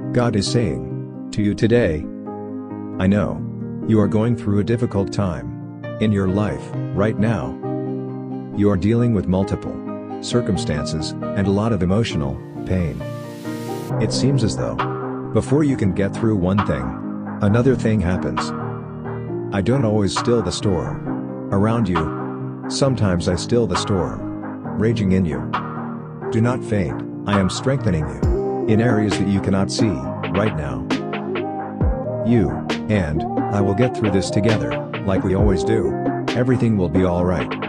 God is saying to you today, I know you are going through a difficult time in your life right now. You are dealing with multiple circumstances and a lot of emotional pain. It seems as though before you can get through one thing, another thing happens. I don't always still the storm around you. Sometimes I still the storm raging in you. Do not faint, I am strengthening you in areas that you cannot see right now. You and I will get through this together, like we always do. Everything will be alright.